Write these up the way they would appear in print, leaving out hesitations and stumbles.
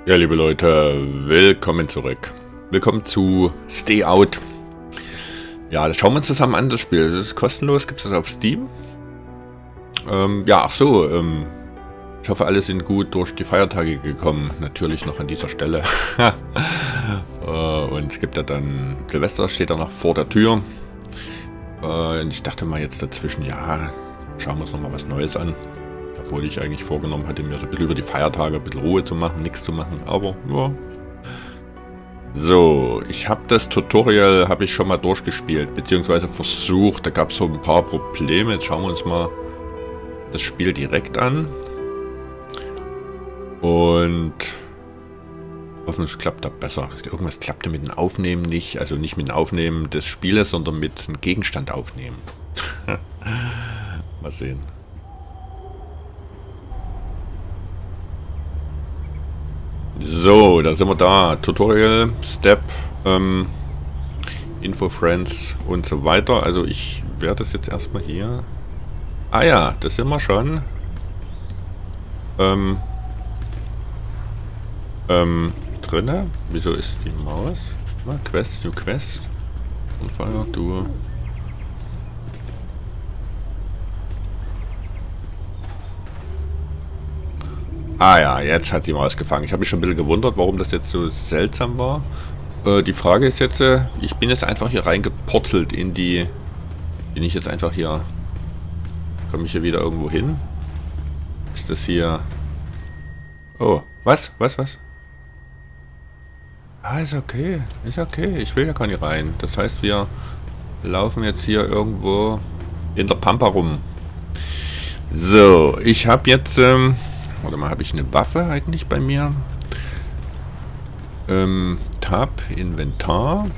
Ja, liebe Leute, willkommen zurück. Willkommen zu Stay Out. Ja, das schauen wir uns zusammen an, das Spiel. Das ist kostenlos, gibt es das auf Steam. Ja, ach so, ich hoffe, alle sind gut durch die Feiertage gekommen. Natürlich noch an dieser Stelle. Und es gibt ja dann, Silvester steht da noch vor der Tür. Und ich dachte mal jetzt dazwischen, ja, schauen wir uns nochmal was Neues an. Obwohl ich eigentlich vorgenommen hatte, mir so ein bisschen über die Feiertage ein bisschen Ruhe zu machen, nichts zu machen, aber ja. So, ich habe das Tutorial schon mal durchgespielt, beziehungsweise versucht, da gab es so ein paar Probleme. Jetzt schauen wir uns mal das Spiel direkt an. Und hoffen, es klappt da besser. Irgendwas klappte mit dem Aufnehmen nicht, also nicht mit dem Aufnehmen des Spieles, sondern mit dem Gegenstand aufnehmen. Mal sehen. So, da sind wir da. Tutorial, Step, Info, Friends und so weiter. Also ich werde das jetzt erstmal hier... Ah ja, das sind wir schon. Drinne. Wieso ist die Maus? Na, Quest, New Quest. Und Feuer, du... Ah ja, jetzt hat die Maus gefangen. Ich habe mich schon ein bisschen gewundert, warum das jetzt so seltsam war. Die Frage ist jetzt, ich bin jetzt einfach hier reingeportelt in die... Bin ich jetzt einfach hier... Komme ich hier wieder irgendwo hin? Ist das hier... Oh, was? Ah, ist okay. Ist okay. Ich will ja gar nicht rein. Das heißt, wir laufen jetzt hier irgendwo in der Pampa rum. So, ich habe jetzt... Warte mal, habe ich eine Waffe eigentlich bei mir? Tab, Inventar.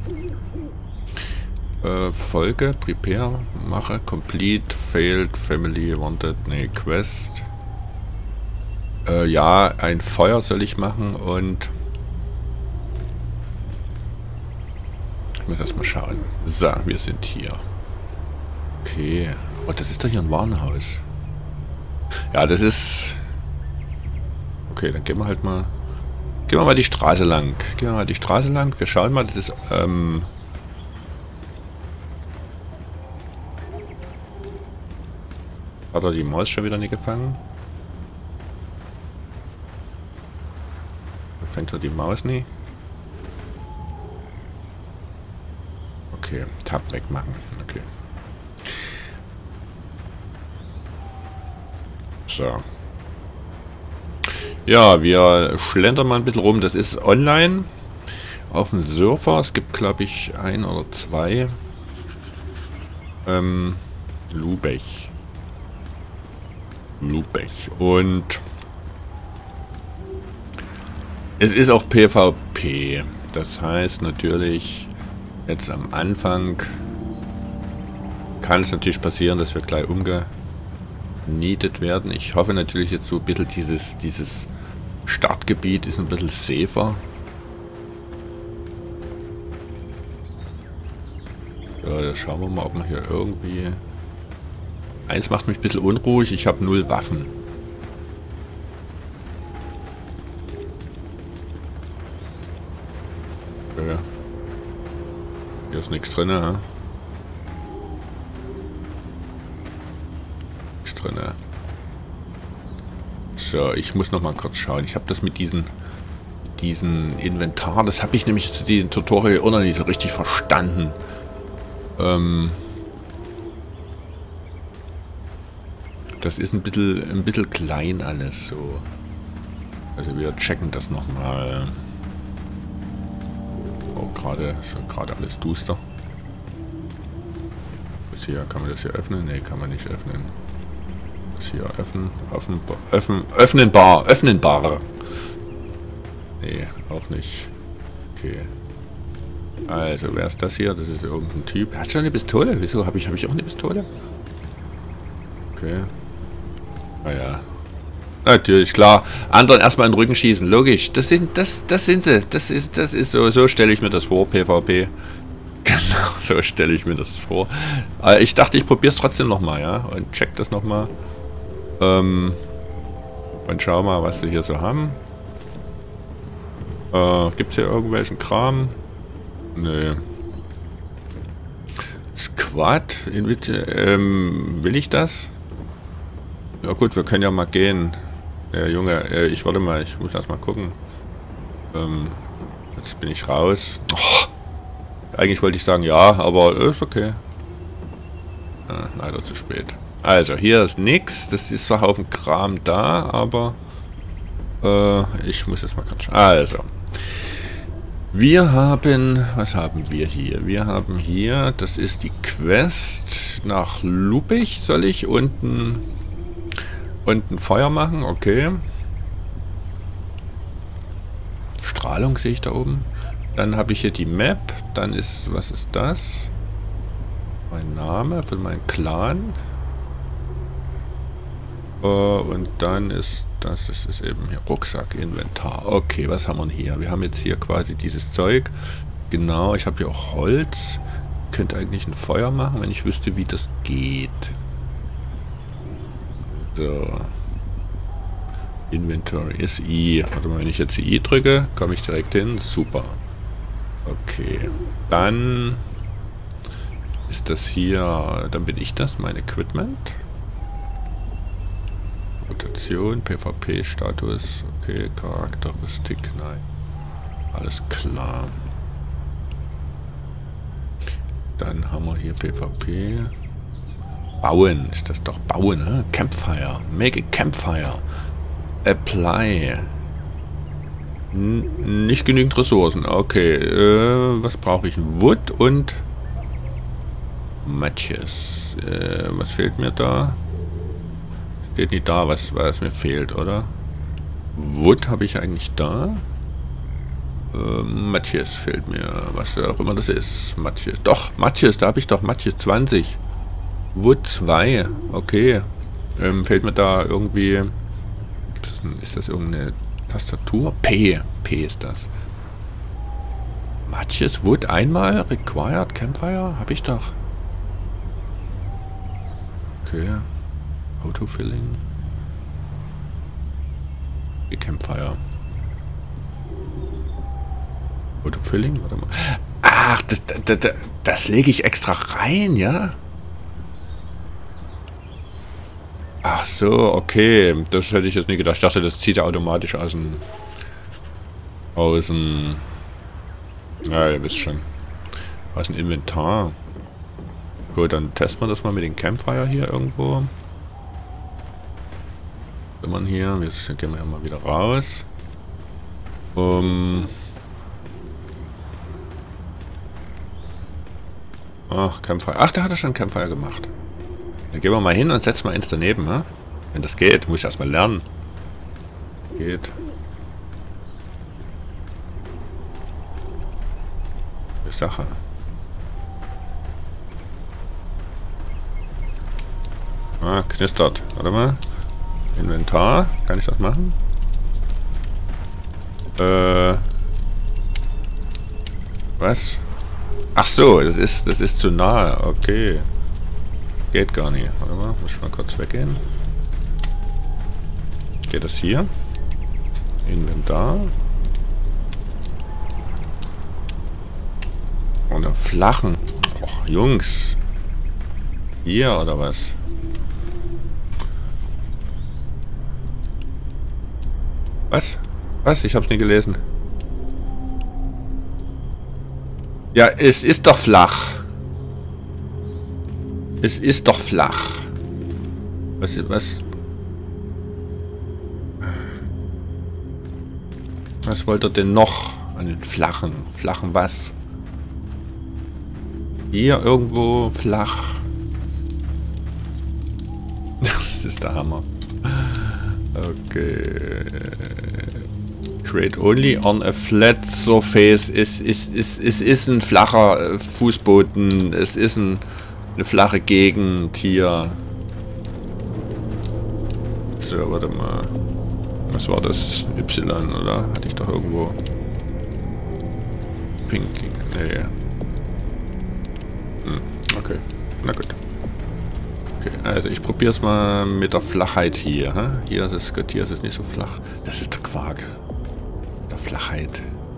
Folge, Prepare, mache, Complete, Failed, Family, Wanted, nee, Quest. Ja, ein Feuer soll ich machen und... Ich muss erstmal schauen. So, wir sind hier. Okay. Oh, das ist doch hier ein Warenhaus. Ja, das ist... Okay, dann gehen wir halt mal... Gehen wir mal die Straße lang. Wir schauen mal, das ist... Hat er die Maus schon wieder nicht gefangen? Fängt er die Maus nie? Okay, Tab wegmachen. Okay. So. Ja, wir schlendern mal ein bisschen rum. Das ist online auf dem Surfer. Es gibt, glaube ich, 1 oder 2. Lübeck. Und es ist auch PvP. Das heißt natürlich, jetzt am Anfang kann es natürlich passieren, dass wir gleich umgenietet werden. Ich hoffe natürlich jetzt so ein bisschen dieses Startgebiet ist ein bisschen safer. Ja, da schauen wir mal, ob man hier irgendwie... Eins macht mich ein bisschen unruhig, ich habe 0 Waffen. Okay. Hier ist nichts drin, ha? Nichts drin. So, ich muss noch mal kurz schauen. Ich habe das mit diesen Inventar, das habe ich nämlich zu diesem Tutorial auch noch nicht so richtig verstanden. Das ist ein bisschen klein alles so. Also wir checken das nochmal. Oh, gerade alles duster. Das hier, kann man das hier öffnen? Ne, kann man nicht öffnen. Das hier öffnenbar. Nee, auch nicht. Okay. Also, wer ist das hier? Das ist irgendein Typ. Er hat schon eine Pistole. Wieso habe ich auch eine Pistole? Okay. Naja. Natürlich, klar. Anderen erstmal in den Rücken schießen. Logisch. Das sind sie. Das ist so stelle ich mir das vor, PvP. Genau, so stelle ich mir das vor. Ich dachte, ich probiere es trotzdem nochmal, ja. Und check das nochmal. Und schau mal, was sie hier so haben. Gibt es hier irgendwelchen Kram? Nö. Squad? Will ich das? Ja gut, wir können ja mal gehen. Junge, ich warte mal, ich muss erst mal gucken. Jetzt bin ich raus. Oh, eigentlich wollte ich sagen ja, aber ist okay. Leider zu spät. Also, hier ist nix. Das ist zwar Haufen Kram da, aber ich muss jetzt mal kurz schauen. Also. Wir haben... Was haben wir hier? Wir haben hier... Das ist die Quest nach Lubich. Soll ich unten Feuer machen? Okay. Strahlung sehe ich da oben. Dann habe ich hier die Map. Dann ist... Was ist das? Mein Name von meinem Clan. Und dann ist das ist eben hier Rucksack, Inventar. Okay, was haben wir denn hier? Wir haben jetzt hier quasi dieses Zeug. Genau, ich habe hier auch Holz. Könnte eigentlich ein Feuer machen, wenn ich wüsste, wie das geht. So. Inventory ist I. Warte mal, wenn ich jetzt I drücke, komme ich direkt hin. Super. Okay. Dann ist das hier, dann bin ich das, mein Equipment. Rotation, PvP-Status, okay, Charakteristik, nein. Alles klar. Dann haben wir hier PvP. Bauen, ist das doch Bauen, ne? Campfire, make a Campfire. Apply. Nicht genügend Ressourcen, okay. Was brauche ich? Wood und Matches. Was fehlt mir da? Steht nicht da, was mir fehlt, oder? Wood habe ich eigentlich da. Matches fehlt mir, was auch immer das ist. Matches. Doch, Matches, da habe ich doch Matches 20. Wood 2, okay. Fehlt mir da irgendwie... Ist das irgendeine Tastatur? P ist das. Matches, Wood einmal, Required, Campfire, habe ich doch. Okay. Autofilling. Die Campfire. Autofilling, warte mal. Ach, das lege ich extra rein, ja? Ach so, okay. Das hätte ich jetzt nie gedacht. Ich dachte, das zieht er automatisch aus dem... Ja, ihr wisst schon. Aus dem Inventar. Gut, dann testen wir das mal mit dem Campfire hier irgendwo. Wenn man hier... Jetzt gehen wir ja mal wieder raus. Ach, Campfire. Ach, da hat er schon Campfire gemacht. Dann gehen wir mal hin und setzen mal eins daneben, ne? Wenn das geht, muss ich erstmal lernen. Geht. Sache. Ah, knistert. Warte mal. Inventar. Kann ich das machen? Was? Ach so, das ist zu nahe. Okay. Geht gar nicht. Warte mal, muss ich mal kurz weggehen. Geht das hier? Inventar. Und einen flachen. Och, Jungs. Hier oder was? Was? Was? Ich hab's nie gelesen. Ja, es ist doch flach. Es ist doch flach. Was wollt ihr denn noch an den flachen? Flachen was? Hier irgendwo flach. Das ist der Hammer. Okay. Create only on a flat surface. Es ist ein flacher Fußboden. Es ist eine flache Gegend hier. So, warte mal. Was war das? Y, oder? Hatte ich doch irgendwo. Pink. Nee. Okay. Na gut. Okay, also ich probiere es mal mit der Flachheit hier. Hä? Hier ist es gut, hier ist es nicht so flach. Das ist der Quark. Der Flachheit.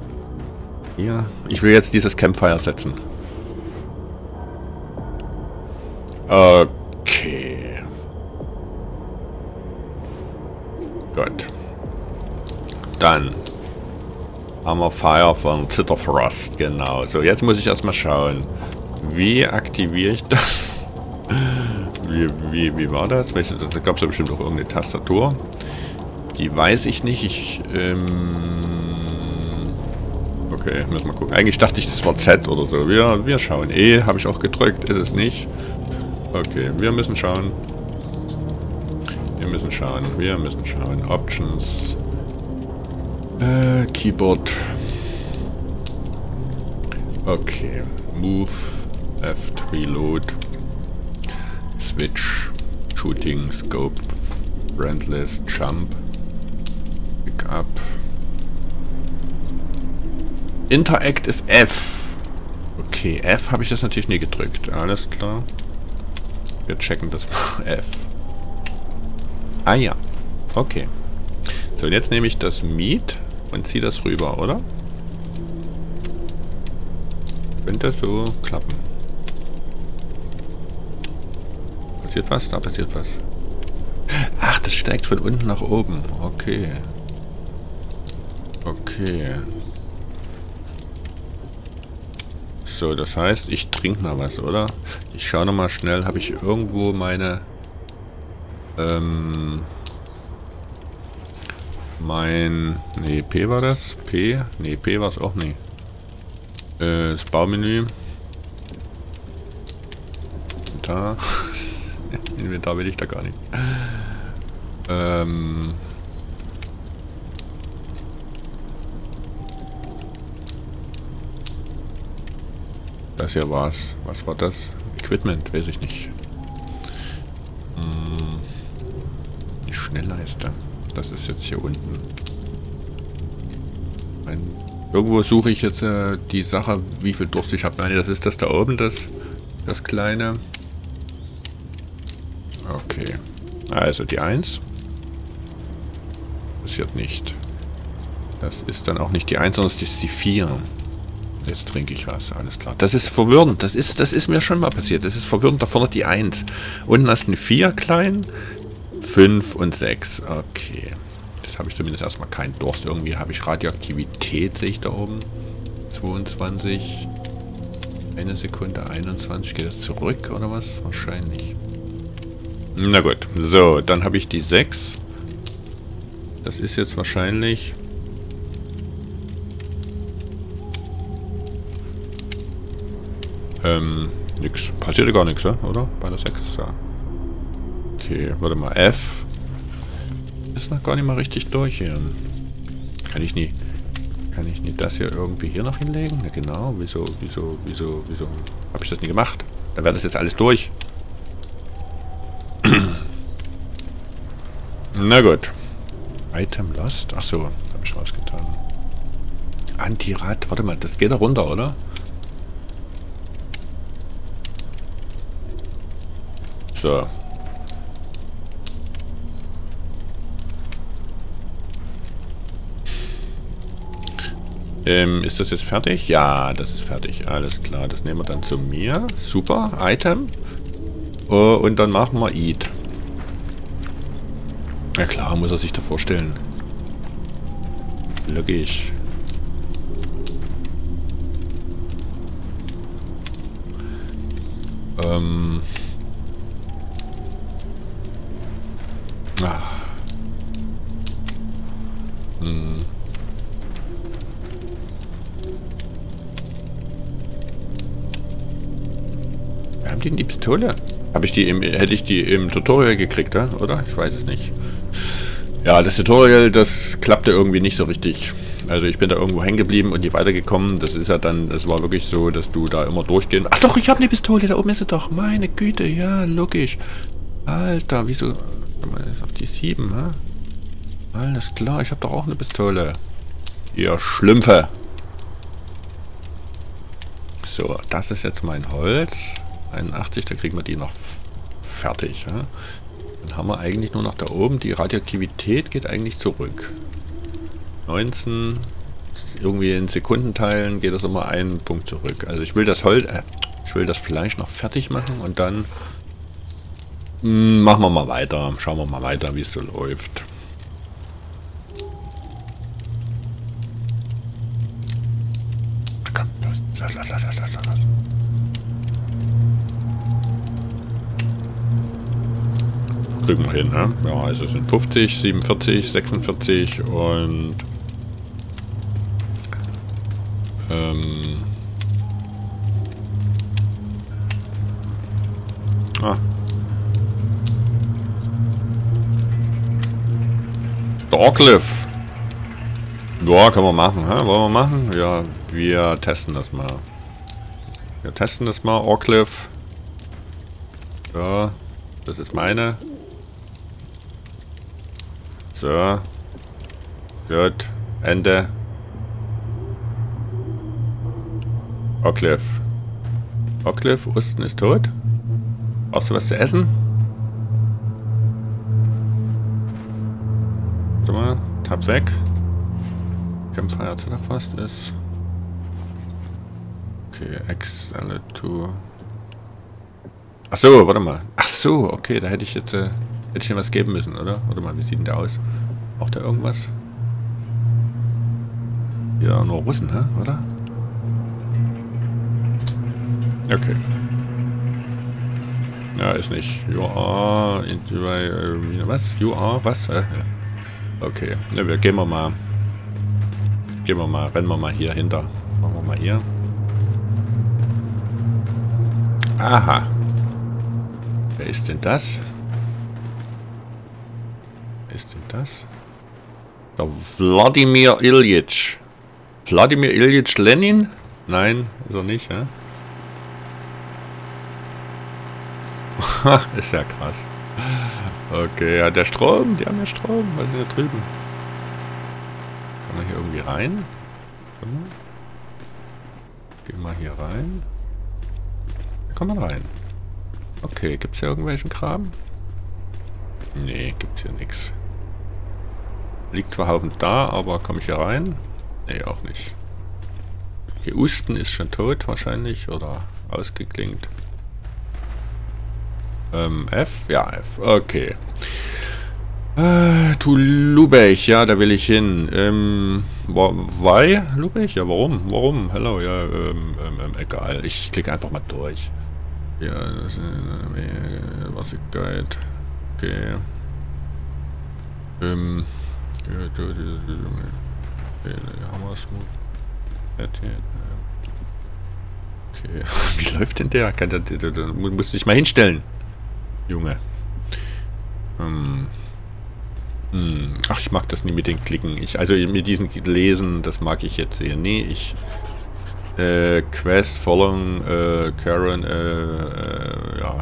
Hier. Ich will jetzt dieses Campfire setzen. Okay. Gut. Dann haben wir Fire von Zitterfrost. Genau. So, jetzt muss ich erstmal schauen. Wie aktiviere ich das? Wie war das? Da gab es ja bestimmt auch irgendeine Tastatur. Die weiß ich nicht. Okay, müssen wir gucken. Eigentlich dachte ich, das war Z oder so. Wir schauen. E habe ich auch gedrückt. Ist es nicht. Okay, wir müssen schauen. Wir müssen schauen. Options. Keyboard. Okay. Move. Left. Reload. Switch. Shooting. Scope. Friendless. Jump. Pick up. Interact ist F. Okay, F habe ich das natürlich nie gedrückt. Alles klar. Wir checken das mal. F. Ah ja. Okay. So, und jetzt nehme ich das Meat und ziehe das rüber, oder? Könnte so klappen. Passiert was? Da passiert was. Ach, das steigt von unten nach oben. Okay. Okay. So, das heißt, ich trinke mal was, oder? Ich schaue nochmal schnell, habe ich irgendwo meine... Nee, P war das? P? Nee, P war es auch nicht. Das Baumenü. Da. Inventar will ich da gar nicht. Das hier war's. Was war das? Equipment, weiß ich nicht. Die Schnellleiste. Das ist jetzt hier unten. Irgendwo suche ich jetzt die Sache, wie viel Durst ich habe. Nein, das ist das da oben, das kleine. Okay. Also die 1. Passiert nicht. Das ist dann auch nicht die 1, sondern das ist die 4. Jetzt trinke ich was, alles klar. Das ist verwirrend. Das ist mir schon mal passiert. Das ist verwirrend. Da vorne die 1. Unten hast du eine 4 klein. 5 und 6. Okay. Jetzt habe ich zumindest erstmal keinen Durst. Irgendwie habe ich Radioaktivität, sehe ich da oben. 22. Eine Sekunde, 21. Geht das zurück oder was? Wahrscheinlich. Na gut. So, dann habe ich die 6. Das ist jetzt wahrscheinlich... nix. Passierte gar nichts, oder? Bei der 6. Ja. Okay, warte mal. F. Ist noch gar nicht mal richtig durch hier. Kann ich nie das hier irgendwie hier noch hinlegen? Ja, genau. Wieso? Habe ich das nie gemacht? Dann wäre das jetzt alles durch. Na gut. Item lost? Achso, habe ich rausgetan. Antirad. Warte mal, das geht da runter, oder? So. Ist das jetzt fertig? Ja, das ist fertig. Alles klar, das nehmen wir dann zu mir. Super, Item. Und dann machen wir Eat. Ja klar, muss er sich da vorstellen. Logisch. Wir haben die Pistole. Hätte ich die im Tutorial gekriegt, oder? Ich weiß es nicht. Ja, das Tutorial, das klappte irgendwie nicht so richtig. Also ich bin da irgendwo hängen geblieben und nie weitergekommen. Das ist ja dann, das war wirklich so, dass du da immer durchgehen... Ach doch, ich habe eine Pistole, da oben ist sie doch. Meine Güte, ja, logisch. Alter, wieso... Auf die 7, hä? Alles klar, ich habe doch auch eine Pistole. Ihr Schlümpfe. So, das ist jetzt mein Holz. 81, da kriegen wir die noch fertig. Ja? Dann haben wir eigentlich nur noch da oben. Die Radioaktivität geht eigentlich zurück. 19, irgendwie in Sekundenteilen geht das immer einen Punkt zurück. Also ich will das ich will das Fleisch noch fertig machen und dann machen wir mal weiter. Schauen wir mal weiter, wie es so läuft. Komm, los. Los. Kriegen wir hin, ne? Ja, also es sind 50, 47, 46 und Dorcliff. Ja, können wir machen, hä? Wollen wir machen? Ja, wir testen das mal. Wir testen das mal, Orcliff. Ja, das ist meine. So. Gut. Ende. Orcliff. Orcliff, Osten ist tot. Brauchst du was zu essen? Warte mal. Tab weg. Campfire zu der Fast ist. Okay, X-L2. Achso, warte mal. Ach so, okay, da hätte ich jetzt hätte ich ihm was geben müssen, oder? Warte mal, wie sieht denn der aus? Braucht er irgendwas? Ja, nur Russen, hä? Oder? Okay. Ja, ist nicht. UR, was? UR, was? Okay, ja, wir gehen wir mal, rennen wir mal hier hinter. Machen wir mal hier. Aha. Wer ist denn das? Wer ist denn das? Der Wladimir Iljitsch. Wladimir Iljitsch Lenin? Nein, ist er nicht, ja? Ist ja krass. Okay, ja, der Strom, die haben ja Strom. Was ist denn da drüben? Kann man hier irgendwie rein? Gehen wir hier rein. Da kann man rein. Okay, gibt es hier irgendwelchen Kram? Nee, gibt's hier nichts. Liegt zwar Haufen da, aber komme ich hier rein? Nee, auch nicht. Okay, Usten ist schon tot wahrscheinlich oder ausgeklingt. F? Ja, F. Okay. Tu Lübeck, ja, da will ich hin. Why? Lübeck? Ja, warum? Warum? Hello, ja, egal. Ich klicke einfach mal durch. Ja, das ist was ist geil. Okay. Okay. Wie läuft denn der? Da musst du dich mal hinstellen. Junge. Ach, ich mag das nie mit den Klicken. Also mit diesen Lesen, das mag ich jetzt eher nie. Quest, Following, Karen, ja.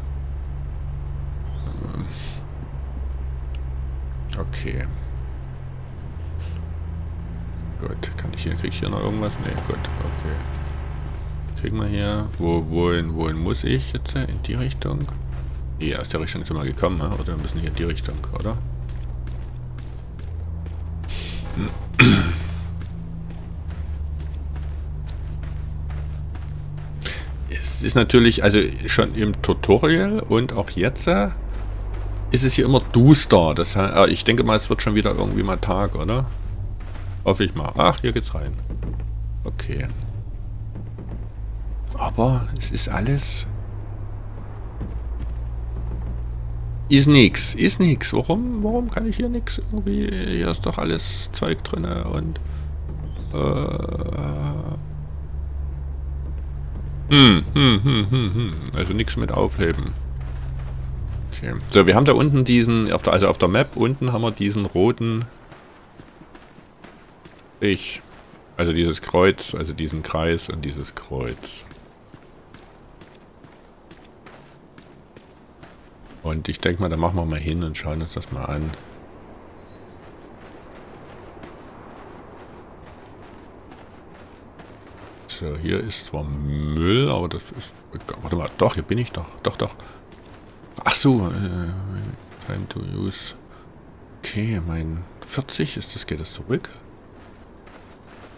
Okay. Gut, krieg ich hier noch irgendwas? Ne, gut, okay. Kriegen wir hier, wohin muss ich jetzt? In die Richtung? Ja, aus der Richtung sind wir gekommen, oder? Wir müssen hier in die Richtung, oder? Es ist natürlich, also schon im Tutorial und auch jetzt ist es hier immer duster. Das heißt, ich denke mal, es wird schon wieder irgendwie mal Tag, oder? Hoffe ich mal. Ach, hier geht's rein. Okay. Aber es ist alles... Ist nix. Warum kann ich hier nichts? Irgendwie, hier ist doch alles Zeug drin und... Also nichts mit aufheben. Okay. So, wir haben da unten diesen, auf der Map unten haben wir diesen roten... Also dieses Kreuz, also diesen Kreis und dieses Kreuz. Und ich denke mal, da machen wir mal hin und schauen uns das mal an. So, hier ist zwar Müll, aber das ist... Warte mal, doch, hier bin ich doch. Doch. Ach so, time to use. Okay, mein 40 ist das, geht das zurück?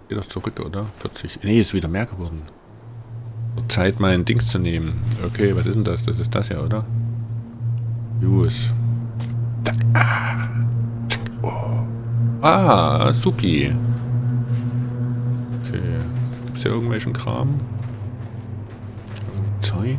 Geh doch zurück, oder? 40. Nee, ist wieder mehr geworden. Zeit, mein Dings zu nehmen. Okay, was ist denn das? Das ist das ja, oder? Use. Ah, supi. Okay. Gibt's hier irgendwelchen Kram? Zeug?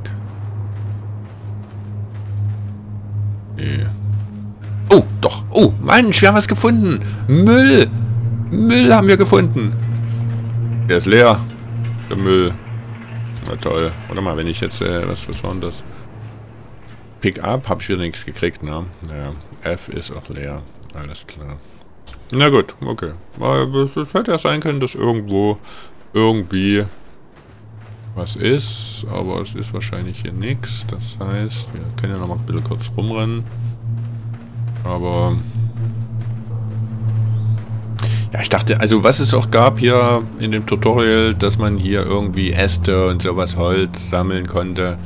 Nee. Oh, doch. Oh, Mensch, wir haben was gefunden. Müll. Müll haben wir gefunden. Der ist leer. Der Müll. Na toll. Warte mal, wenn ich jetzt, was war denn das? Pick-up, habe ich wieder nichts gekriegt, ne? Ja, F ist auch leer. Alles klar. Na gut, okay. Es hätte ja sein können, dass irgendwo irgendwie was ist, aber es ist wahrscheinlich hier nichts. Das heißt, wir können ja noch mal ein bisschen kurz rumrennen. Aber ja, ich dachte, also was es auch gab hier in dem Tutorial, dass man hier irgendwie Äste und sowas Holz sammeln konnte.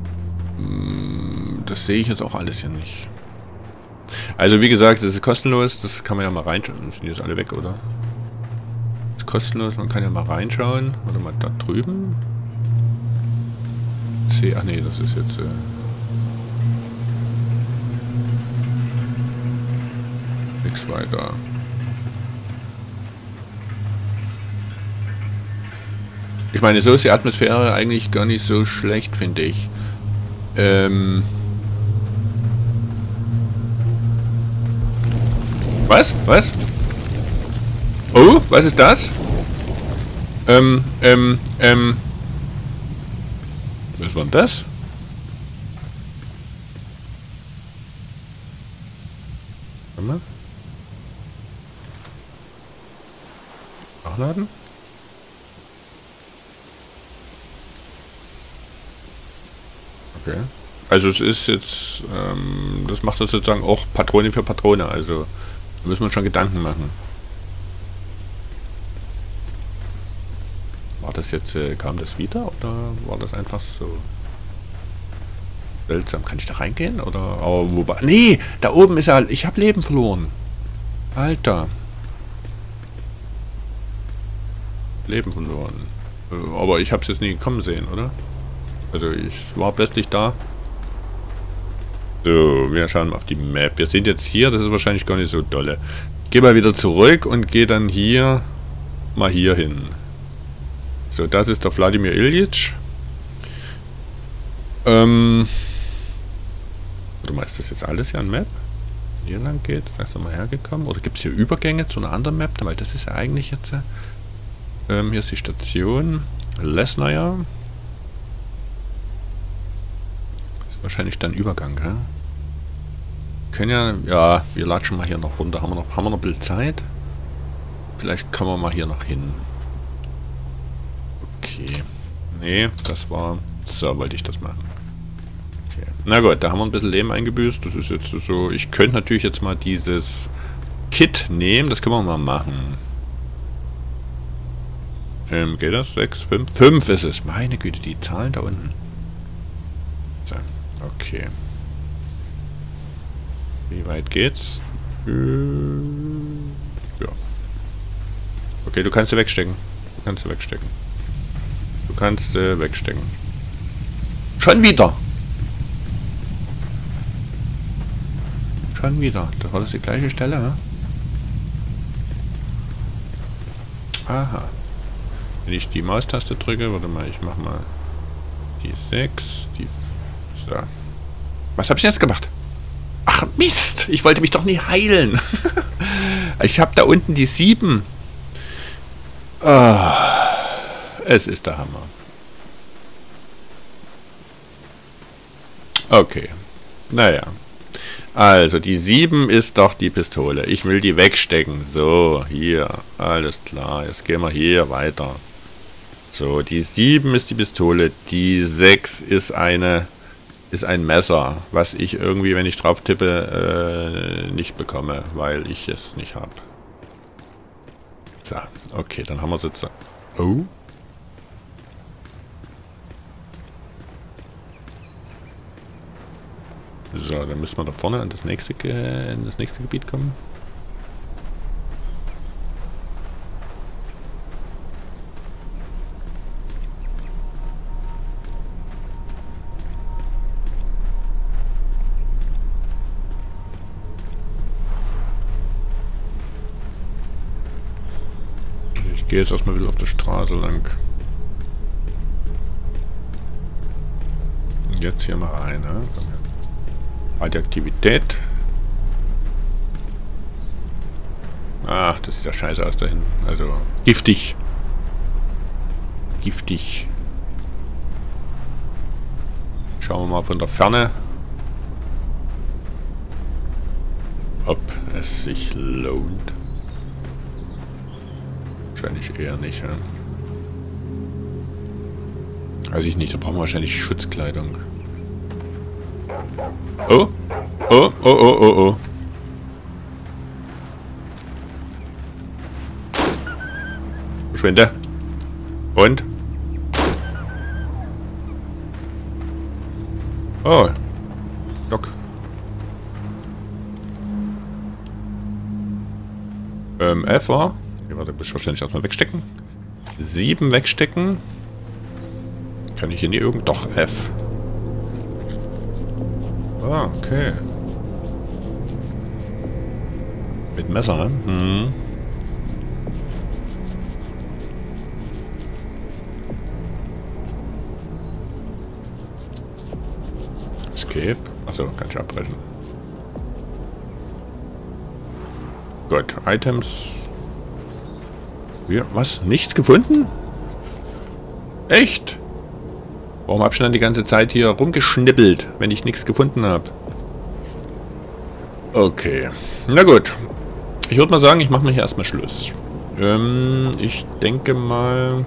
Das sehe ich jetzt auch alles hier nicht. Also wie gesagt, das ist kostenlos, das kann man ja mal reinschauen. Sind die jetzt alle weg, oder? Das ist kostenlos, man kann ja mal reinschauen. Warte mal, da drüben. Ach nee, das ist jetzt... nichts weiter. Ich meine, so ist die Atmosphäre eigentlich gar nicht so schlecht, finde ich. Was? Was? Oh, was ist das? Was war denn das? Warte mal. Nachladen? Okay. Also es ist jetzt, das macht das sozusagen auch Patrone für Patrone, also da müssen wir uns schon Gedanken machen. War das jetzt, kam das wieder oder war das einfach so seltsam? Kann ich da reingehen oder, aber wobei, nee, da oben ist er, ich habe Leben verloren. Alter. Leben verloren. Aber ich habe es jetzt nie kommen sehen, oder? Also ich war plötzlich da. So, wir schauen mal auf die Map. Wir sind jetzt hier, das ist wahrscheinlich gar nicht so dolle. Ich gehe mal wieder zurück und gehe dann hier mal hier hin. So, das ist der Wladimir Iljitsch. Warte mal, ist das jetzt alles hier an Map? Hier lang geht's, da ist er mal hergekommen. Oder gibt es hier Übergänge zu einer anderen Map? Weil das ist ja eigentlich jetzt... hier ist die Station. Lesnaja. Wahrscheinlich dann Übergang, ja? Können ja, ja, wir latschen mal hier noch runter. Haben wir noch ein bisschen Zeit? Vielleicht kommen wir mal hier noch hin. Okay. Nee, das war... So wollte ich das machen. Okay. Na gut, da haben wir ein bisschen Leben eingebüßt. Das ist jetzt so... Ich könnte natürlich jetzt mal dieses Kit nehmen. Das können wir mal machen. Geht das? 6, 5? 5 ist es. Meine Güte, die Zahlen da unten. So. Okay. Wie weit geht's? Ja. Okay, du kannst sie wegstecken. Du kannst sie wegstecken. Du kannst wegstecken. Schon wieder! Schon wieder. Das war das die gleiche Stelle, ne? Aha. Wenn ich die Maustaste drücke, warte mal, ich mach mal die 6, die... So. Was habe ich jetzt gemacht? Ach, Mist! Ich wollte mich doch nie heilen. Ich habe da unten die 7. Es ist der Hammer. Okay. Naja. Also, die 7 ist doch die Pistole. Ich will die wegstecken. So, hier. Alles klar. Jetzt gehen wir hier weiter. So, die 7 ist die Pistole. Die 6 ist ein Messer, was ich irgendwie, wenn ich drauf tippe, nicht bekomme, weil ich es nicht habe. So, okay, dann haben wir sozusagen... Oh. So, dann müssen wir da vorne in das nächste Gebiet kommen. gehe jetzt erstmal wieder auf der Straße lang. Und jetzt hier mal rein, ne? Radioaktivität. Ach, das sieht ja scheiße aus da hinten. Also, giftig. Giftig. Schauen wir mal von der Ferne, ob es sich lohnt. Wahrscheinlich eher nicht, ja. Weiß ich nicht, da brauchen wir wahrscheinlich Schutzkleidung. Oh! Oh, oh, oh, oh, oh. Verschwinde. Und? Oh. Doc. F war. Okay, warte, muss ich wahrscheinlich erstmal wegstecken. 7 wegstecken. Kann ich hier nie irgend... Doch, F. Ah, okay. Mit Messer, ne? Hm. Escape. Achso, kann ich abbrechen. Gut, Items. Ja, was? Nichts gefunden? Echt? Warum hab ich dann die ganze Zeit hier rumgeschnippelt, wenn ich nichts gefunden habe? Okay. Na gut. Ich würde mal sagen, ich mache mal hier erstmal Schluss. Ich denke mal...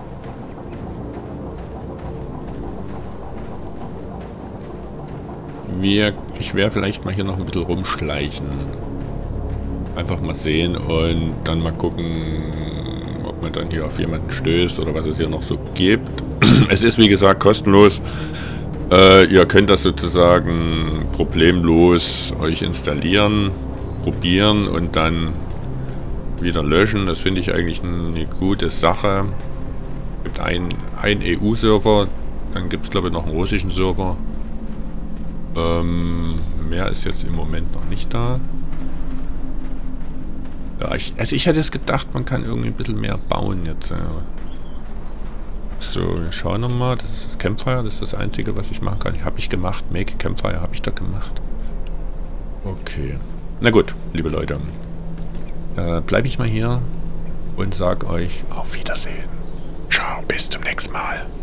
Ich werde vielleicht mal hier noch ein bisschen rumschleichen. Einfach mal sehen und dann mal gucken, ob man dann hier auf jemanden stößt oder was es hier noch so gibt. Es ist wie gesagt kostenlos. Ihr könnt das sozusagen problemlos euch installieren, probieren und dann wieder löschen. Das finde ich eigentlich eine gute Sache. Es gibt einen EU-Server, dann gibt es glaube ich noch einen russischen Server. Mehr ist jetzt im Moment noch nicht da. Ja, ich hätte es gedacht, man kann irgendwie ein bisschen mehr bauen jetzt. So, wir schauen nochmal. Das ist das Campfire, das ist das Einzige, was ich machen kann. Habe ich gemacht. Make Campfire habe ich da gemacht. Okay. Na gut, liebe Leute. Bleibe ich mal hier und sage euch auf Wiedersehen. Ciao, bis zum nächsten Mal.